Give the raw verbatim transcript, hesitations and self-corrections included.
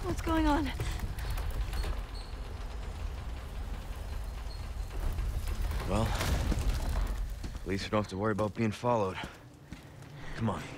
What's going on? Well, at least we don't have to worry about being followed. Come on.